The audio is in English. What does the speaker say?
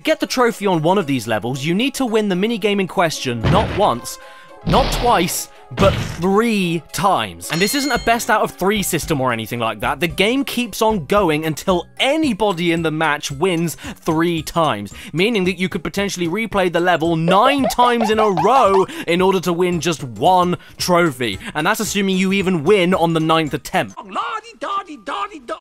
get the trophy on one of these levels, you need to win the minigame in question not once, not twice, but 3 times. And this isn't a best out of 3 system or anything like that. The game keeps on going until anybody in the match wins 3 times, meaning that you could potentially replay the level 9 times in a row in order to win just 1 trophy. And that's assuming you even win on the 9th attempt.